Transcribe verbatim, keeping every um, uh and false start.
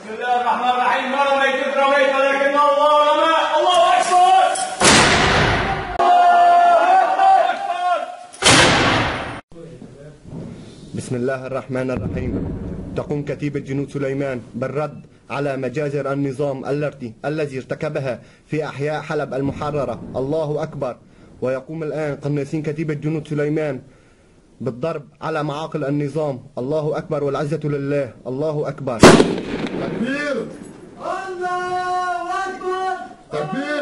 بسم الله الرحمن الرحيم. ما رميت إذ رميت ولكن الله رمى. الله أكبر. الله أكبر. بسم الله الرحمن الرحيم. تقوم كتيبة جنود سليمان بالرد على مجازر النظام التي الذي ارتكبها في أحياء حلب المحررة. الله أكبر. ويقوم الآن قناصين كتيبة جنود سليمان بالضرب على معاقل النظام. الله أكبر والعزة لله. الله أكبر. تكبير. الله أكبر. تكبير.